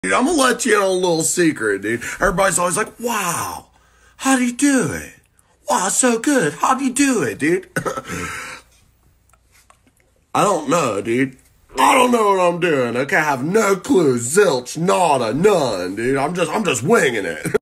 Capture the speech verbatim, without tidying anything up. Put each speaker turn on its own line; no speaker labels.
Dude, I'm gonna let you in on a little secret, dude. Everybody's always like, wow, how do you do it? Wow, so good. How do you do it, dude? I don't know, dude. I don't know what I'm doing. Okay, I have no clue. Zilch, nada, none, dude. I'm just, I'm just winging it.